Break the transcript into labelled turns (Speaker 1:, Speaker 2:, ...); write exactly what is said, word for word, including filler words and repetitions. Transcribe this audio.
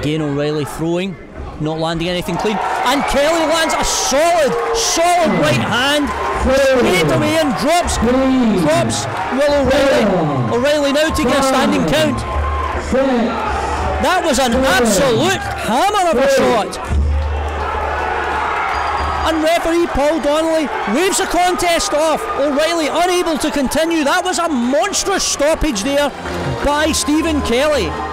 Speaker 1: Again O'Reilly throwing, not landing anything clean, and Kelly lands a solid, solid right hand, straight away and drops, drops Will O'Reilly. O'Reilly now taking a standing count. That was an absolute hammer of a shot. And referee Paul Donnelly waves the contest off. O'Reilly unable to continue. That was a monstrous stoppage there by Stephen Kelly.